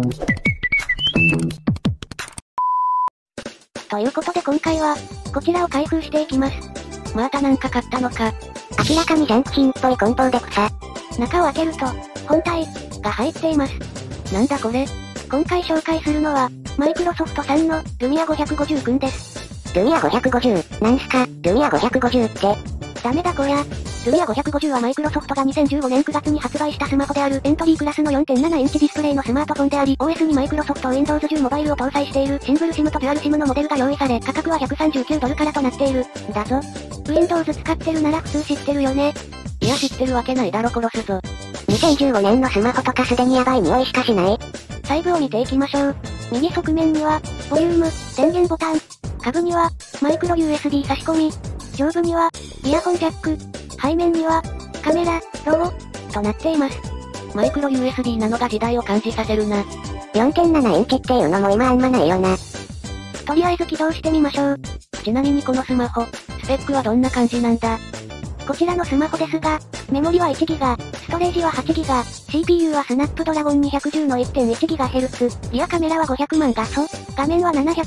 ということで今回は、こちらを開封していきます。 またなんか買ったのか。 明らかにジャンク品っぽい梱包で草。 中を開けると、本体が入っています。 なんだこれ？ 今回紹介するのは、マイクロソフトさんのルミア550くんです。 ルミア550、なんすか、ルミア550って。 ダメだこりゃ。ルミア550はマイクロソフトが2015年9月に発売したスマホであるエントリークラスの 4.7 インチディスプレイのスマートフォンであり、OS にマイクロソフト Windows 10モバイルを搭載しているシングル SIM とデュアル SIM のモデルが用意され、価格は139ドルからとなっている。だぞ。Windows 使ってるなら普通知ってるよね。 いや知ってるわけないだろ殺すぞ。 2015年のスマホとかすでにヤバい匂いしかしない。 細部を見ていきましょう。右側面には、ボリューム、電源ボタン。下部には、マイクロ USB 差し込み。上部には、イヤホンジャック。背面には、カメラ、ロゴ、となっています。 マイクロ USB なのが時代を感じさせるな。 4.7 インチっていうのも今あんまないよな。 とりあえず起動してみましょう。 ちなみにこのスマホ、スペックはどんな感じなんだ？ こちらのスマホですが、メモリは 1GB、ストレージは 8GB、CPU はスナップドラゴン210の 1.1GHz、リアカメラは500万画素、画面は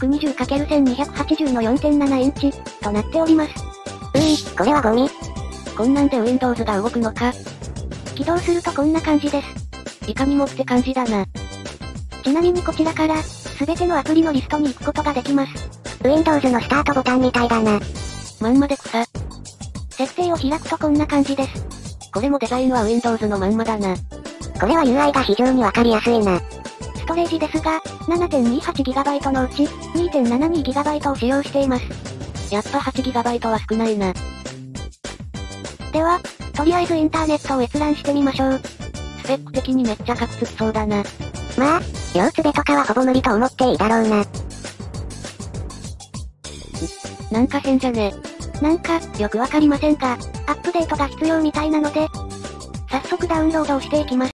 720×1280 の 4.7 インチ、となっております。 これはゴミ。 こんなんで Windows が動くのか？ 起動するとこんな感じです。 いかにもって感じだな。 ちなみにこちらから、すべてのアプリのリストに行くことができます。 Windows のスタートボタンみたいだな。 まんまで草。 設定を開くとこんな感じです。 これもデザインは Windows のまんまだな。 これは UI が非常にわかりやすいな。 ストレージですが、7.28GB のうち、2.72GB を使用しています。 やっぱ 8GB は少ないな。 では、とりあえずインターネットを閲覧してみましょう。 スペック的にめっちゃカクつきそうだな。 まあ、両つべとかはほぼ無理と思っていいだろうな。 なんか変じゃね？ なんか、よくわかりませんが、アップデートが必要みたいなので、早速ダウンロードをしていきます。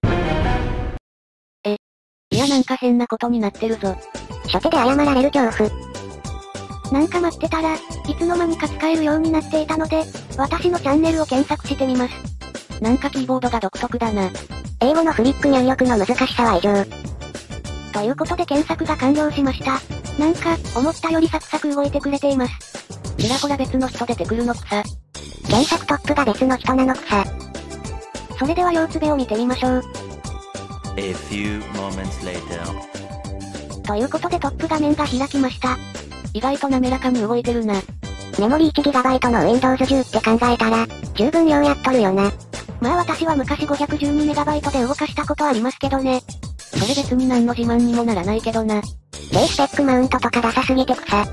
いやなんか変なことになってるぞ。 初手で謝られる恐怖。 なんか待ってたら、いつの間にか使えるようになっていたので、私のチャンネルを検索してみます。 なんかキーボードが独特だな。 英語のフリック入力の難しさは異常。 ということで検索が完了しました。なんか、思ったよりサクサク動いてくれています。 ちらほら別の人出てくるの草。 検索トップが別の人なの草。 それでは両つべを見てみましょう。 A few moments later. ということでトップ画面が開きました。 意外と滑らかに動いてるな。 メモリ 1GB の Windows 10って考えたら、十分量やっとるよな。 まあ私は昔 512MB で動かしたことありますけどね。 それ別に何の自慢にもならないけどな。 低スペックマウントとかダサすぎて草。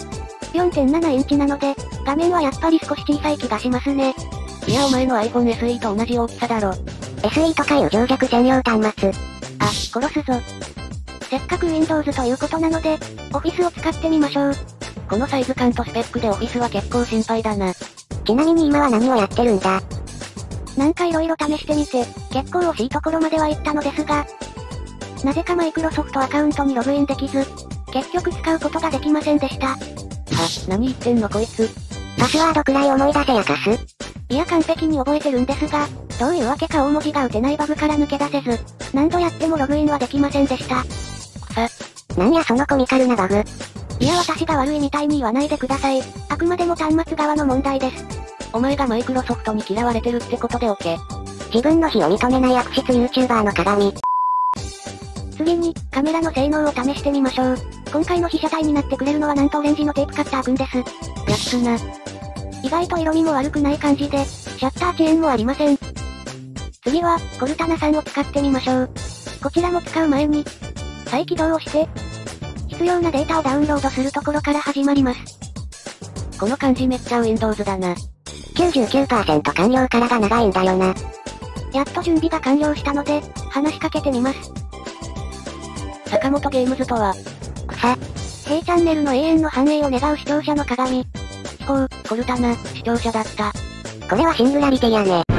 4.7 インチなので、画面はやっぱり少し小さい気がしますね。 いやお前の iPhone SE と同じ大きさだろ。 SE とかいう情弱専用端末。 あ、殺すぞ。せっかく Windows ということなので、Office を使ってみましょう。 このサイズ感とスペックで Office は結構心配だな。 ちなみに今は何をやってるんだ？ なんか色々試してみて、結構惜しいところまでは行ったのですが、なぜかマイクロソフトアカウントにログインできず、結局使うことができませんでした。 何言ってんのこいつ。 パスワードくらい思い出せやかす。 いや完璧に覚えてるんですが、どういうわけか大文字が打てないバグから抜け出せず、何度やってもログインはできませんでした。 なんやそのコミカルなバグ。 いや私が悪いみたいに言わないでください。あくまでも端末側の問題です。 お前がマイクロソフトに嫌われてるってことでおけ。 自分の非を認めない悪質 YouTuber の鏡。 次に、カメラの性能を試してみましょう。今回の被写体になってくれるのはなんとオレンジのテープカッターくんです。 やっつな。 意外と色味も悪くない感じで、シャッター遅延もありません。次は、コルタナさんを使ってみましょう。こちらも使う前に、再起動をして、必要なデータをダウンロードするところから始まります。 この感じめっちゃ Windows だな。 99% 完了からが長いんだよな。 やっと準備が完了したので、話しかけてみます。 坂本ゲームズとは、 草。 平チャンネルの永遠の繁栄を願う視聴者の鏡。 コルタナ、視聴者だった。 これはシングラリティやね。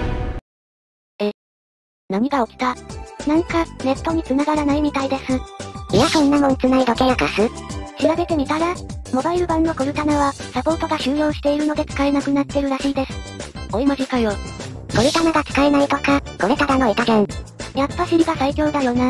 何が起きた？ なんか、ネットに繋がらないみたいです。 いやそんなもん繋いどけやかす。 調べてみたら、モバイル版のコルタナは、サポートが終了しているので使えなくなってるらしいです。 おいマジかよ。 コルタナが使えないとか、これただの板じゃん。 やっぱ尻が最強だよな。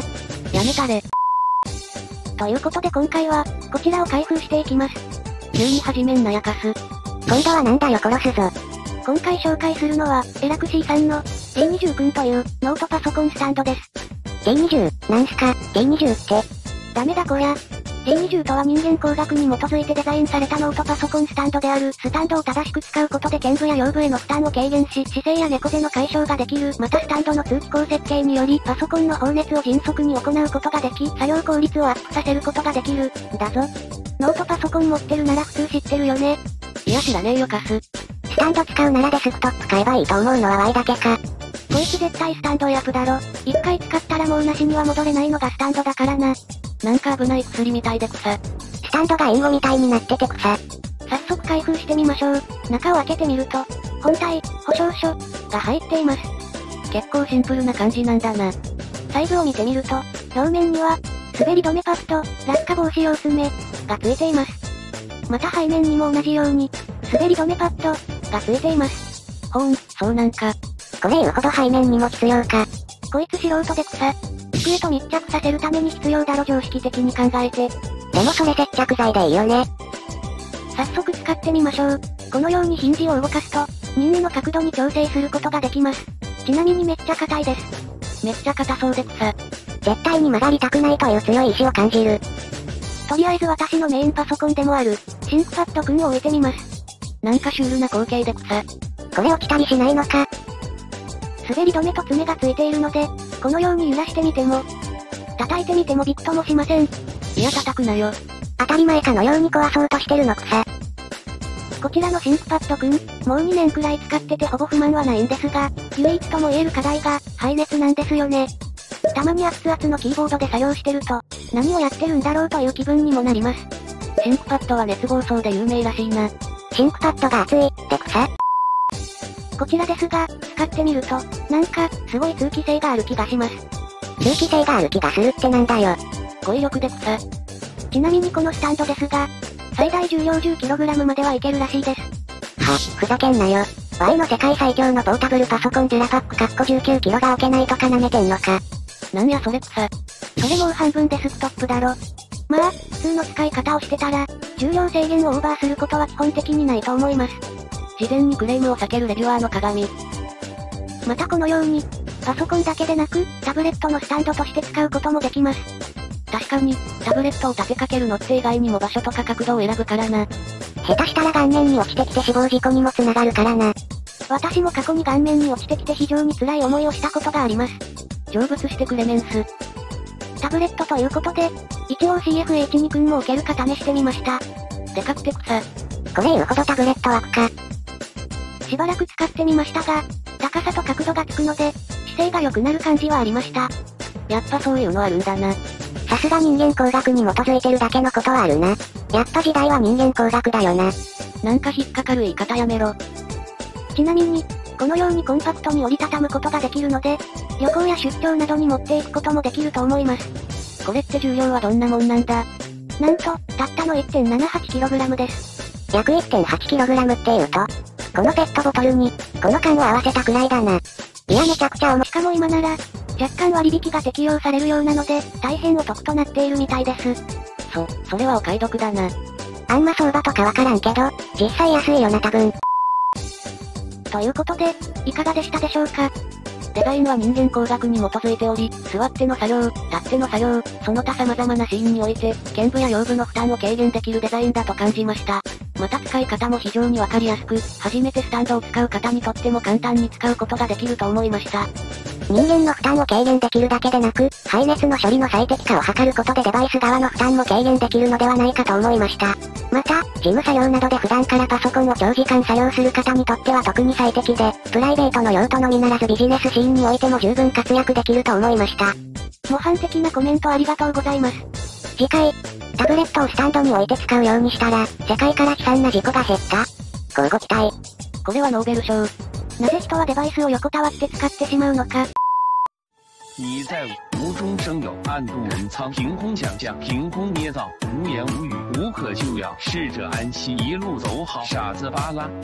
やめたれ。 ということで今回は、こちらを開封していきます。 急に始めんなやかす。 今度はなんだよ殺すぞ。 今回紹介するのは、エラクシーさんの、J20 君という、ノートパソコンスタンドです。 J20、なんすか、J20 って。 ダメだこりゃ。J20 とは人間工学に基づいてデザインされたノートパソコンスタンドである、スタンドを正しく使うことで肩部や腰部への負担を軽減し、姿勢や猫背の解消ができる。またスタンドの通気口設計により、パソコンの放熱を迅速に行うことができ、作業効率をアップさせることができる。だぞ。ノートパソコン持ってるなら普通知ってるよね。 いや知らねえよカス。 スタンド使うならデスクトップ買えばいいと思うのはワイだけか。 こいつ絶対スタンドやプだろ。一回使ったらもうなしには戻れないのがスタンドだからな。 なんか危ない薬みたいで草。 スタンドがインゴみたいになってて草。 早速開封してみましょう。中を開けてみると、本体、保証書、が入っています。 結構シンプルな感じなんだな。 サイズを見てみると、表面には、滑り止めパッド、落下防止用爪、がついています。また背面にも同じように、滑り止めパッド、がついています。 ほーん、そうなんか。 これ言うほど背面にも必要か。 こいつ素人で草。机と密着させるために必要だろ常識的に考えて。 でもそれ接着剤でいいよね。 早速使ってみましょう。このようにヒンジを動かすと、任意の角度に調整することができます。ちなみにめっちゃ硬いです。 めっちゃ硬そうで草。 絶対に曲がりたくないという強い意志を感じる。 とりあえず私のメインパソコンでもある、シンクパッドくんを置いてみます。 なんかシュールな光景で草。 これ落ちたりしないのか。 滑り止めと爪がついているので、このように揺らしてみても、叩いてみてもびくともしません。 いや叩くなよ。 当たり前かのように壊そうとしてるの草。 こちらのシンクパッドくん、もう2年くらい使っててほぼ不満はないんですが、唯一とも言える課題が、排熱なんですよね。たまに熱々のキーボードで作業してると、何をやってるんだろうという気分にもなります。 シンクパッドは熱暴走で有名らしいな。 シンクパッドが熱い、で草。 こちらですが、使ってみると、なんか、すごい通気性がある気がします。 通気性がある気がするってなんだよ。 語彙力で草。 ちなみにこのスタンドですが、最大重量 10kg まではいけるらしいです。 ふざけんなよ。Y の世界最強のポータブルパソコンジュラパック19kgが置けないとか舐めてんのか。 なんやそれ草。 それもう半分デスクトップだろ。まあ、普通の使い方をしてたら、重量制限をオーバーすることは基本的にないと思います。 事前にクレームを避けるレビュアーの鏡。 またこのように、パソコンだけでなく、タブレットのスタンドとして使うこともできます。 確かに、タブレットを立てかけるのって以外にも場所とか角度を選ぶからな。 下手したら顔面に落ちてきて死亡事故にもつながるからな。 私も過去に顔面に落ちてきて非常に辛い思いをしたことがあります。 成仏してくれメンス。 タブレットということで、一応 CFH2 君も置けるか試してみました。 でかくて草。 これ言うほどタブレット枠か。 しばらく使ってみましたが、高さと角度がつくので、姿勢が良くなる感じはありました。 やっぱそういうのあるんだな。 さすが人間工学に基づいてるだけのことはあるな。やっぱ時代は人間工学だよな。 なんか引っかかる言い方やめろ。 ちなみに、このようにコンパクトに折りたたむことができるので、旅行や出張などに持っていくこともできると思います。 これって重量はどんなもんなんだ？ なんと、たったの 1.78kg です。 約 1.8kg って言うと、このペットボトルに、この缶を合わせたくらいだな。いやめちゃくちゃ重い。 しかも今なら、若干割引が適用されるようなので、大変お得となっているみたいです。 それはお買い得だな。 あんま相場とかわからんけど、実際安いよな多分。 ということで、いかがでしたでしょうか？ デザインは人間工学に基づいており、座っての作業、立っての作業、その他様々なシーンにおいて、肩部や腰部の負担を軽減できるデザインだと感じました。また使い方も非常にわかりやすく、初めてスタンドを使う方にとっても簡単に使うことができると思いました。 人間の負担を軽減できるだけでなく、排熱の処理の最適化を図ることでデバイス側の負担も軽減できるのではないかと思いました。また、事務作業などで普段からパソコンを長時間作業する方にとっては特に最適で、プライベートの用途のみならずビジネスシーンにおいても十分活躍できると思いました。 模範的なコメントありがとうございます。 次回、タブレットをスタンドに置いて使うようにしたら、世界から悲惨な事故が減った？乞うご期待。 これはノーベル賞。 なぜ人はデバイスを横たわって使ってしまうのか。 你在无中生有，暗度陈仓，凭空想象，凭空捏造，无言无语，无可救药。逝者安息，一路走好，傻子巴拉。